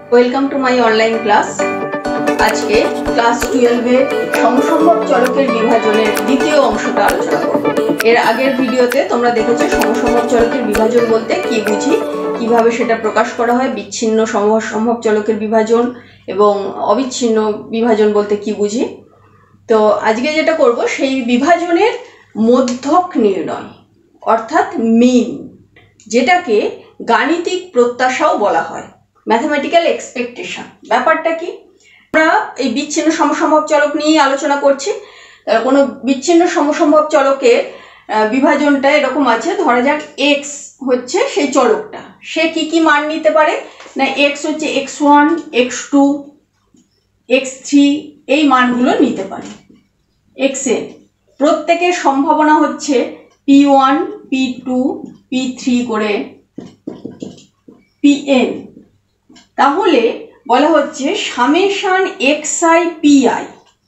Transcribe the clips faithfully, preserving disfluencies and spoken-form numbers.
Welcome to my online class. আজকে class twelve এর সমসম্ভব চলকের বিভাজনের দ্বিতীয় অংশটা আলোচনা করব। এর আগের ভিডিওতে তোমরা দেখেছো সমসম্ভব চলকের বিভাজন বলতে কি বুঝি, কিভাবে সেটা প্রকাশ করা হয়, বিচ্ছিন্ন সমসম্ভব চলকের বিভাজন এবং অবিচ্ছিন্ন বিভাজন বলতে কি বুঝি। তো আজকে যেটা করব সেই বিভাজনের মধ্যক নির্ণয় অর্থাৎ মিন, যেটাকে গাণিতিক প্রত্যাশাও বলা হয়, ম্যাথমেটিক্যাল এক্সপেকটেশন। ব্যাপারটা কি, আমরা এই বিচ্ছিন্ন সমসম্ভব চলক নিয়ে আলোচনা করছি। কোনো বিচ্ছিন্ন সমসম্ভব চলকের বিভাজনটা এরকম আছে, ধরা যাক এক্স হচ্ছে সেই চলকটা, সে কি কি মান নিতে পারে না, এক্স হচ্ছে x one, x two, x three, এই মানগুলো নিতে পারে। এক্স এর প্রত্যেকের সম্ভাবনা হচ্ছে p one, p two, p three করে পি এন। তাহলে বলা হচ্ছে summation x i p i,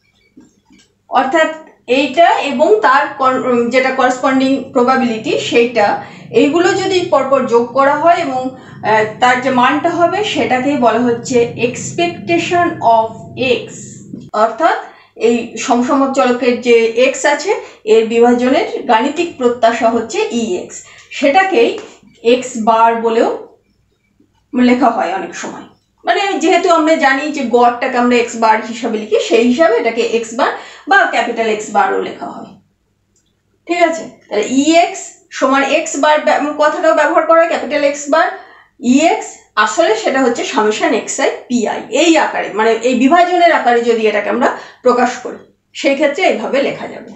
অর্থাৎ এইটা এবং তার যেটা করসপন্ডিং প্রবাবিলিটি সেইটা, এইগুলো যদি পরপর যোগ করা হয় এবং তার যে মানটা হবে সেটাকেই বলা হচ্ছে এক্সপেকটেশন অফ এক্স। অর্থাৎ এই সমসম্ভব চলকের যে এক্স আছে এর বিভাজনের গাণিতিক প্রত্যাশা হচ্ছে ই এক্স, সেটাকেই এক্স বার বলেও লেখা হয় অনেক সময়। মানে যেহেতু আমরা জানি যে গড়টাকে আমরা এক্স বার হিসাবে লিখি, সেই হিসাবে এটাকে এক্স বার বা ক্যাপিটাল এক্স বারও লেখা হয়। ঠিক আছে, তাহলে ই এক্স সমান এক্স বার কথাটাও ব্যবহার করা হয়, capital x bar e x, আসলে সেটা হচ্ছে summation x i p i. এই আকারে মানে এই বিভাজনের আকারে যদি এটাকে আমরা প্রকাশ করি সেই ক্ষেত্রে এইভাবে লেখা যাবে।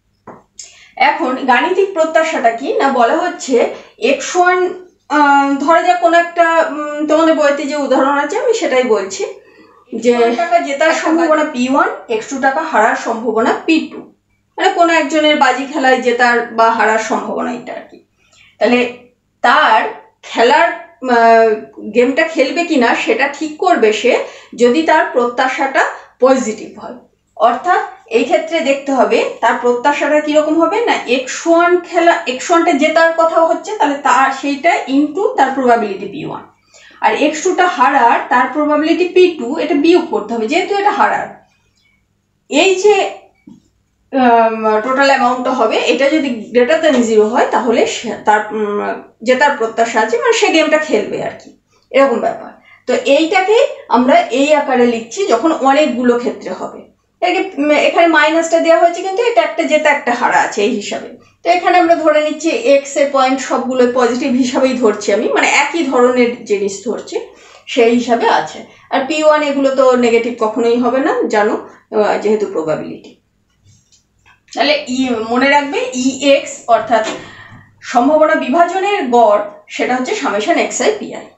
এখন গাণিতিক প্রত্যাশাটা কি না, বলা হচ্ছে এক্স ওয়ান, ধরা যাক কোনো একটা, তোমাদের বইতে যে উদাহরণ আছে আমি সেটাই বলছি, যে টাকা জেতার সম্ভাবনা পি ওয়ান, এক্স টু টাকা হারার সম্ভাবনা পি টু, মানে কোনো একজনের বাজি খেলায় জেতার বা হারার সম্ভাবনা এটা আর কি। তাহলে তার খেলার গেমটা খেলবে কিনা সেটা ঠিক করবে সে যদি তার প্রত্যাশাটা পজিটিভ হয়। অর্থাৎ এই ক্ষেত্রে দেখতে হবে তার প্রত্যাশাটা কিরকম হবে না, এক্স ওয়ান খেলা এক্স ওয়ানটা জেতার কথা হচ্ছে, তাহলে তার সেইটা ইনটু তার প্রবাবিলিটি পি ওয়ান, আর এক্স টুটা হারার তার প্রবাবিলিটি পি টু, এটা বিয়োগ করতে হবে যেহেতু এটা হারার। এই যে টোটাল অ্যামাউন্টটা হবে এটা যদি গ্রেটার দ্যান জিরো হয় তাহলে তার জেতার প্রত্যাশা আছে, মানে সে গেমটা খেলবে আর কি, এরকম ব্যাপার। তো এইটাকে আমরা এই আকারে লিখছি যখন অনেকগুলো ক্ষেত্রে হবে। এখানে মাইনাসটা দেওয়া হয়েছে কিন্তু এটা একটা জেতা একটা হারা আছে এই হিসাবে। তো এখানে আমরা ধরে নিচ্ছি এক্স এর পয়েন্ট সবগুলো পজিটিভ হিসাবেই ধরছি আমি, মানে একই ধরনের জিনিস ধরছি সেই হিসাবে আছে। আর পি ওয়ান এগুলো তো নেগেটিভ কখনোই হবে না জানো, যেহেতু প্রবাবিলিটি। তাহলে ই মনে রাখবে ই এক্স অর্থাৎ সম্ভাবনা বিভাজনের গড় সেটা হচ্ছে summation x i p i.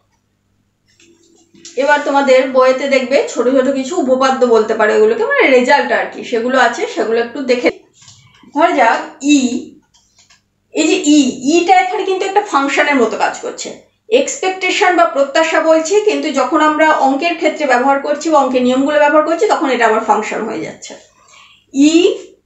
এবার তোমাদের বইতে দেখবে ছোট ছোট কিছু উপপাদ্য বলতে পারে, ওগুলোকে মানে রেজাল্ট আর কি, সেগুলো আছে, সেগুলো একটু দেখে। ধর যাক ই, এই যে ই ইটা এখানে কিন্তু একটা ফাংশনের মতো কাজ করছে। এক্সপেকটেশন বা প্রত্যাশা বলছি, কিন্তু যখন আমরা অঙ্কের ক্ষেত্রে ব্যবহার করছি বা অঙ্কের নিয়মগুলো ব্যবহার করছি তখন এটা আবার ফাংশন হয়ে যাচ্ছে। ই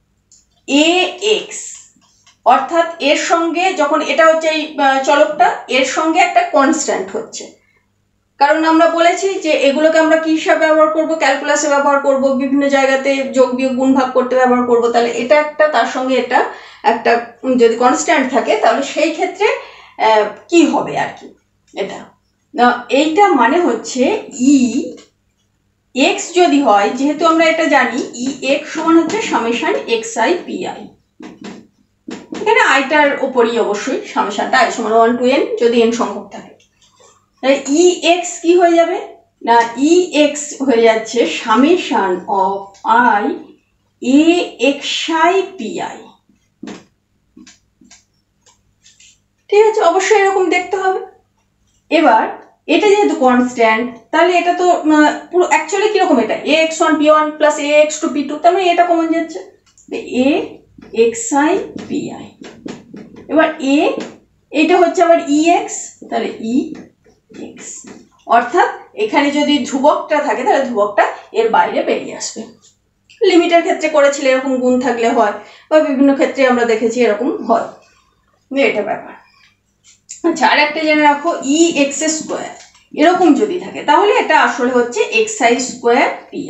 এ এক্স অর্থাৎ এর সঙ্গে যখন এটা হচ্ছে এই চলকটা, এর সঙ্গে একটা কনস্ট্যান্ট হচ্ছে, কারণ আমরা বলেছি যে এগুলোকে আমরা কি হিসাবে ব্যবহার করব, ক্যালকুলাসে ব্যবহার করব, বিভিন্ন জায়গাতে যোগ বিয়োগ গুণ ভাগ করতে ব্যবহার করব। তাহলে এটা একটা, তার সঙ্গে এটা একটা যদি কনস্ট্যান্ট থাকে তাহলে সেই ক্ষেত্রে কি হবে আর কি, এটা এইটা মানে হচ্ছে ই এক্স যদি হয়, যেহেতু আমরা এটা জানি ই এক্স সমান হচ্ছে summation x i p i, এখানে আইটার ওপরই অবশ্যই সামেশানটা আই সমান ওয়ান টু এন যদি এন সংখ্যক থাকে। ই এক্স কি হয়ে যাবে না, ই এক্স হয়ে যাচ্ছে summation of i a x i p i. ঠিক আছে, অবশ্যই এরকম দেখতে হবে। এবার এটা যেহেতু কনস্ট্যান্ট তাহলে এটা তো পুরো অ্যাকচুয়ালি কিরকম, এটা a x one p one plus a x two p two, তার মানে এটা কমন যাচ্ছে a x i p i. এবার এ এটা হচ্ছে আবার ই এক্স, তাহলে ই এক্স, অর্থাৎ এখানে যদি ধ্রুবকটা থাকে তাহলে ধ্রুবকটা এর বাইরে বেরিয়ে আসবে। লিমিটের ক্ষেত্রে করেছিলে এরকম গুণ থাকলে হয়, বা বিভিন্ন ক্ষেত্রে আমরা দেখেছি এরকম হয়, এটা ব্যাপার। আচ্ছা, আর একটা জেনে রাখো ই এক্স স্কোয়ার, এরকম যদি থাকে তাহলে এটা আসলে হচ্ছে xi স্কয়ার pi,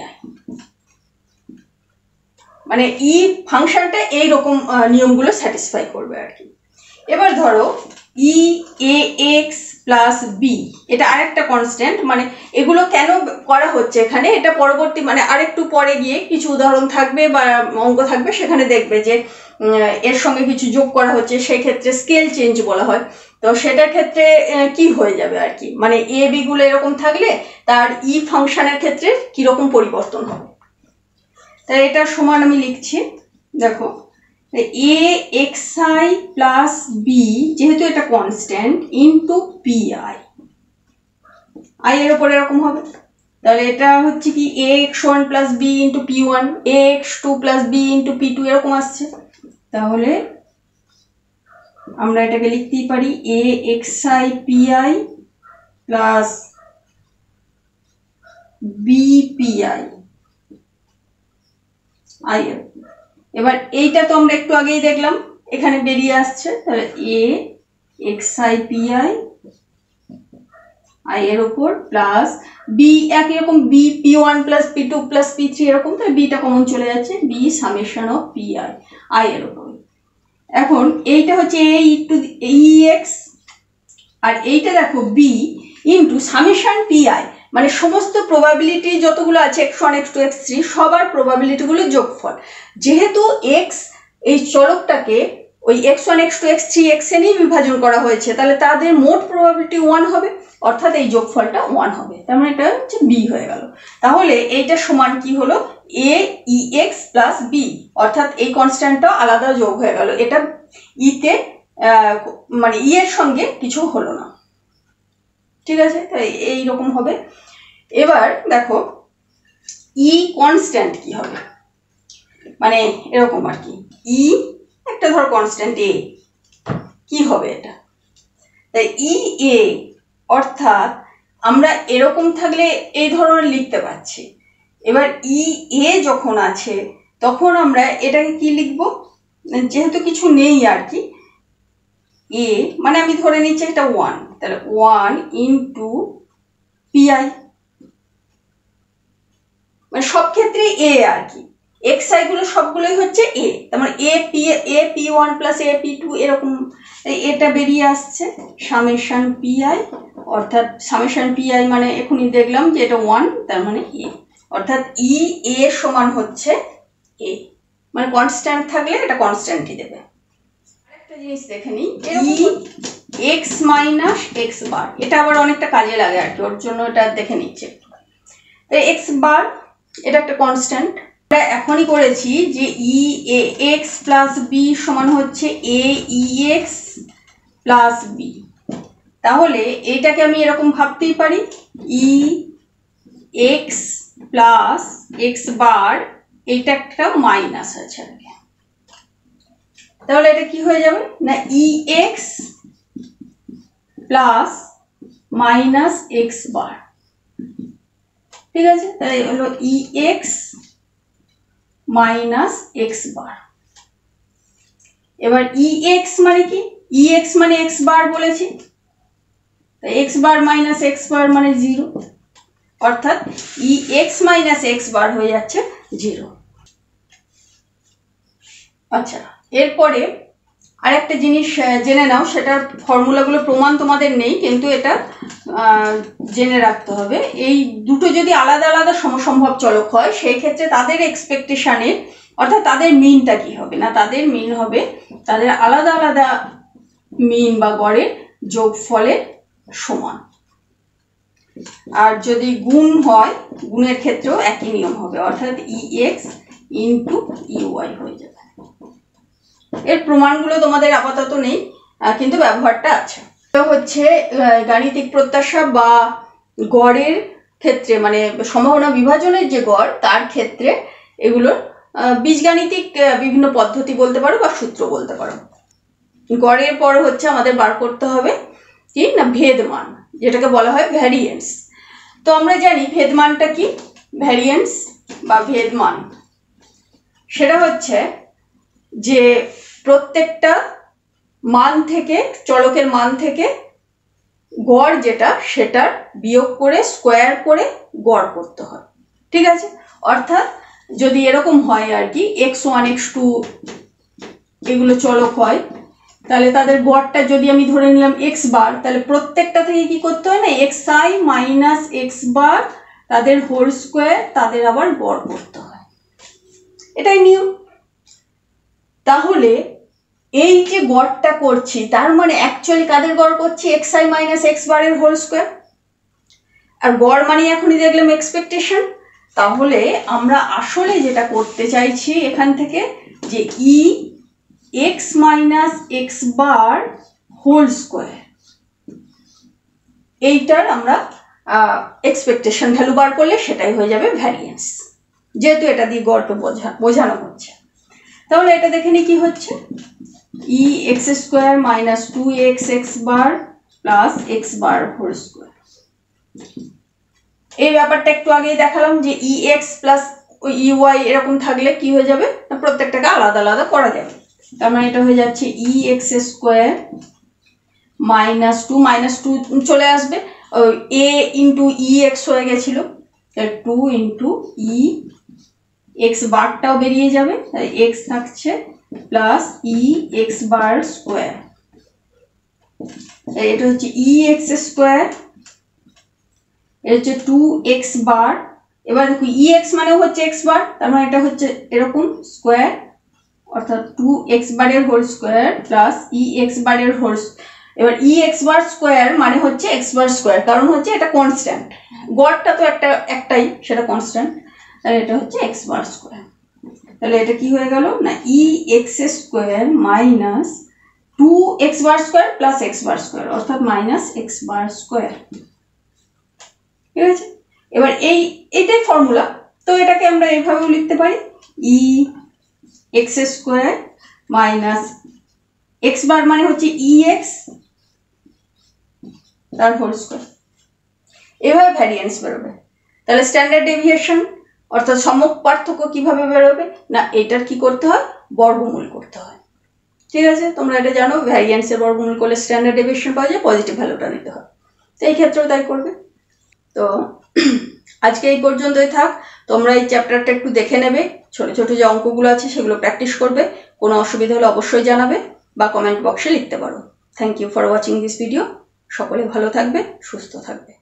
মানে ই ফাংশনটা এই রকম নিয়মগুলো স্যাটিসফাই করবে আর কি। এবার ধরো e a x plus b, এটা আরেকটা কনস্ট্যান্ট, মানে এগুলো কেন করা হচ্ছে এখানে এটা পরবর্তী মানে আরেকটু পরে গিয়ে কিছু উদাহরণ থাকবে বা অঙ্ক থাকবে, সেখানে দেখবে যে এর সঙ্গে কিছু যোগ করা হচ্ছে, সেই ক্ষেত্রে স্কেল চেঞ্জ বলা হয়। তো সেটার ক্ষেত্রে কি হয়ে যাবে আর কি, মানে এ বি গুলো এরকম থাকলে তার ই ফাংশনের ক্ষেত্রে কিরকম পরিবর্তন হবে। তাই এটা সমান আমি লিখছি, দেখো a x i plus b, যেহেতু এটা constant, into p i, i এর উপর এরকম হবে। তাহলে এটা হচ্ছে কি a x one plus b into p one, a x two plus b into p two এরকম আসছে। তাহলে আমরা এটাকে লিখতেই পারি a x i p i plus b p i i এর। এবার এইটা তো আমরা একটু আগেই দেখলাম এখানে বেরিয়ে আসছে, তাহলে a x i p i i এর উপর প্লাস বি একই রকম b p one plus p two plus p three এরকম, তাহলে বিটা কমন চলে যাচ্ছে, b summation of p i i এর উপর। এখন এইটা হচ্ছে এ ইন্টু ই এক্স, আর এইটা দেখো b into summation p i, মানে সমস্ত প্রবাবিলিটি যতগুলো আছে x one x two x three সবার প্রবাবিলিটিগুলো যোগফল। যেহেতু এক্স এই চলকটাকে ওই x one x two x three x এ নিয়ে বিভাজন করা হয়েছে, তাহলে তাদের মোট প্রবাবিলিটি ওয়ান হবে, অর্থাৎ এই যোগফলটা ওয়ান হবে। তার মানে এটা হচ্ছে বি হয়ে গেল। তাহলে এইটা সমান কি হলো, a e x plus b, অর্থাৎ এই কনস্ট্যান্টটা আলাদা যোগ হয়ে গেল, এটা ইতে মানে ই এর সঙ্গে কিছু হলো না, ঠিক আছে। তাই এইরকম হবে। এবার দেখো ই কনস্ট্যান্ট কি হবে, মানে এরকম আর কি, ই একটা ধর কনস্ট্যান্ট এ কি হবে এটা, তাই ই এ, অর্থাৎ আমরা এরকম থাকলে এই ধরনের লিখতে পাচ্ছি। এবার ই এ যখন আছে তখন আমরা এটাকে কি লিখবো, যেহেতু কিছু নেই আর কি, এ মানে আমি ধরে নিচ্ছি এটা ওয়ান, তাহলে ওয়ান ইন্টু পি আই, মানে সব ক্ষেত্রে এ আর কি, এক্স আই গুলো সবগুলোই হচ্ছে এ, তার মানে a p a p one plus a p two এরকম, এটা বেরিয়ে আসছে সামেশন পি আই, অর্থাৎ সামেশন পি আই মানে এখনই দেখলাম যে এটা ওয়ান, তার মানে এ, অর্থাৎ ই এ সমান হচ্ছে এ, মানে কনস্ট্যান্ট থাকলে এটা কনস্ট্যান্টই দেবে। আরেকটা জিনিস দেখে নিই, e x minus x bar, এটা আবার অনেকটা কাজে লাগে আর কি, ওর জন্য এটা দেখে নিচ্ছে। এক্স বার এটা একটা কনস্ট্যান্ট, আমরা এখনই করেছি যে e a x plus b সমান হচ্ছে a e x plus b, তাহলে এইটাকে আমি এরকম ভাবতেই পারি e x plus x bar, এইটা একটা মাইনাস আছে আর কি, তাহলে এটা কি হয়ে যাবে না e x plus minus x bar, ঠিক আছে। তাহলে হলো e x minus x bar. এবার ই এক্স মানে কি, ই এক্স মানে এক্স বার বলেছি, x bar minus x bar মানে জিরো, অর্থাৎ e x minus x bar হয়ে যাচ্ছে জিরো। আচ্ছা, এরপরে আরেকটা জিনিস জেনে নাও, সেটার ফর্মুলাগুলো প্রমাণ তোমাদের নেই, কিন্তু এটা জেনে রাখতে হবে। এই দুটো যদি আলাদা আলাদা সমসম্ভব চলক হয় সেই ক্ষেত্রে তাদের এক্সপেকটেশনে, অর্থাৎ তাদের মিনটা কি হবে না, তাদের মিন হবে তাদের আলাদা আলাদা মিন বা গড়ের যোগফলের সমান। আর যদি গুণ হয়, গুণের ক্ষেত্রেও একই নিয়ম হবে, অর্থাৎ ই এক্স ইন্টু ইউআই হয়ে যাবে। এর প্রমাণগুলো তোমাদের আপাতত নেই, কিন্তু ব্যবহারটা আছে। তো হচ্ছে গাণিতিক প্রত্যাশা বা গড়ের ক্ষেত্রে, মানে সম্ভাবনা বিভাজনের যে গড় তার ক্ষেত্রে এগুলোর বীজগাণিতিক বিভিন্ন পদ্ধতি বলতে পারো বা সূত্র বলতে পারো। গড়ের পর হচ্ছে আমাদের বার করতে হবে কি না ভেদমান, যেটাকে বলা হয় ভ্যারিয়েন্স। তো আমরা জানি ভেদমানটা কি, ভ্যারিয়েন্স বা ভেদমান সেটা হচ্ছে যে প্রত্যেকটা মান থেকে, চলকের মান থেকে গড় যেটা সেটার বিয়োগ করে স্কোয়ার করে গড় করতে হয়। ঠিক আছে, অর্থাৎ যদি এরকম হয় আর কি এক্স ওয়ান এক্স টু এগুলো চলক হয়, তাহলে তাদের গড়টা যদি আমি ধরে নিলাম এক্স বার, তাহলে প্রত্যেকটা থেকে কি করতে হয় না x i minus x bar তাদের হোল স্কোয়ার তাদের আবার গড় করতে হয়, এটাই নিয়ম। তাহলে এই যে গড়টা করছি তার মানে অ্যাকচুয়ালি কাদের গড় করছি এক্স আই মাইনাস এক্স বারের হোল স্কোয়ার, আর গড় মানে এখনই দেখলাম এক্সপেকটেশন। তাহলে আমরা আসলে যেটা করতে চাইছি এখান থেকে যে e x minus x bar whole square, এইটার আমরা এক্সপেকটেশন ভ্যালু বার করলে সেটাই হয়ে যাবে ভ্যারিয়েন্স, যেহেতু এটা দিয়ে গড়টা বোঝা বোঝানো হচ্ছে। তাহলে এটা দেখে নি কি হচ্ছে e x square minus two x x bar plus x bar whole square. এই ব্যাপারটা একটু আগেই দেখালাম যে e x plus e y এরকম থাকলে কি হয়ে যাবে প্রত্যেকটাকে আলাদা আলাদা করা যাবে। তার মানে এটা হয়ে যাচ্ছে e x square minus two minus two চলে আসবে, এ ইন্টু ই এক্স হয়ে গেছিল, টু ইন্টু ই এক্স বারটাও বেরিয়ে যাবে, এক্স থাকছে plus e x bar square, এটা হচ্ছে ই এক্স স্কোয়ার, এটা হচ্ছে টু এক্স বার। এবার দেখো ই এক্স মানে হচ্ছে এক্স বার, তার মানে এটা হচ্ছে এরকম স্কোয়ার, অর্থাৎ টু এক্স বারের whole square plus e x বারের হোল। এবার ই এক্স বার স্কোয়ার মানে হচ্ছে এক্স বার স্কোয়ার, কারণ হচ্ছে এটা কনস্ট্যান্ট, গড়টা তো একটা একটাই সেটা কনস্ট্যান্ট, তাহলে এটা হচ্ছে এক্স বার স্কোয়ার। তাহলে এটা কি হয়ে গেল না e x square minus two x bar square plus x bar square, অর্থাৎ মাইনাস এক্স বার স্কোয়ার। ঠিক আছে, এবার এই এটাই ফর্মুলা, তো এটাকে আমরা এইভাবেও লিখতে পারি e x square minus x bar মানে হচ্ছে ই এক্স তার হোল স্কোয়ার, এভাবে ভ্যারিয়েন্স বেরোবে। তাহলে স্ট্যান্ডার্ড ডেভিয়েশন অর্থাৎ সমক পার্থক্য কিভাবে বেরোবে না এটার কি করতে হয় বর্গমূল করতে হয়। ঠিক আছে, তোমরা এটা জানো ভ্যারিয়েন্সের বর্গমূল করলে স্ট্যান্ডার্ড ডেভিয়েশন পাওয়া যায়, পজিটিভ ভ্যালুটা নিতে হয়, তো এই ক্ষেত্রেও তাই করবে। তো আজকে এই পর্যন্তই থাক, তোমরা এই চ্যাপ্টারটা একটু দেখে নেবে, ছোট ছোট যে অঙ্কগুলো আছে সেগুলো প্র্যাকটিস করবে, কোনো অসুবিধা হলে অবশ্যই জানাবে বা কমেন্ট বক্সে লিখতে পারো। Thank you for watching this video, সকলে ভালো থাকবে সুস্থ থাকবে।